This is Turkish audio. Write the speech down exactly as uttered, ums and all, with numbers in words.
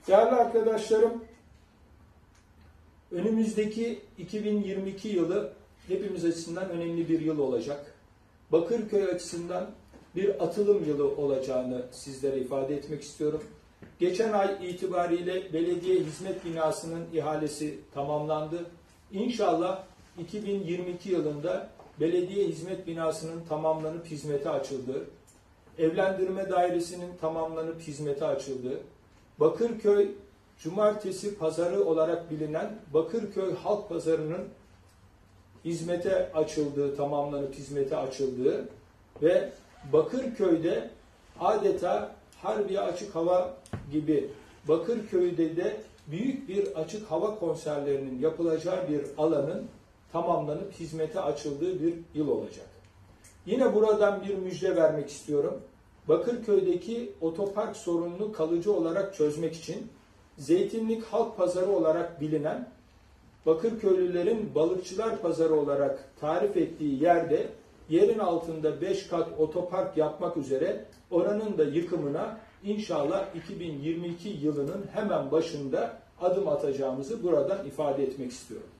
Değerli arkadaşlarım, önümüzdeki iki bin yirmi iki yılı hepimiz açısından önemli bir yıl olacak. Bakırköy açısından bir atılım yılı olacağını sizlere ifade etmek istiyorum. Geçen ay itibariyle belediye hizmet binasının ihalesi tamamlandı. İnşallah iki bin yirmi iki yılında belediye hizmet binasının tamamlanıp hizmete açıldığı, evlendirme dairesinin tamamlanıp hizmete açıldığı, Bakırköy Cumartesi Pazarı olarak bilinen Bakırköy Halk Pazarı'nın hizmete açıldığı, tamamlanıp hizmete açıldığı ve Bakırköy'de adeta Harbiye Açık Hava gibi Bakırköy'de de büyük bir açık hava konserlerinin yapılacağı bir alanın tamamlanıp hizmete açıldığı bir yıl olacak. Yine buradan bir müjde vermek istiyorum. Bakırköy'deki otopark sorununu kalıcı olarak çözmek için Zeytinlik Halk Pazarı olarak bilinen Bakırköylülerin Balıkçılar Pazarı olarak tarif ettiği yerde yerin altında beş kat otopark yapmak üzere oranın da yıkımına inşallah iki bin yirmi iki yılının hemen başında adım atacağımızı buradan ifade etmek istiyorum.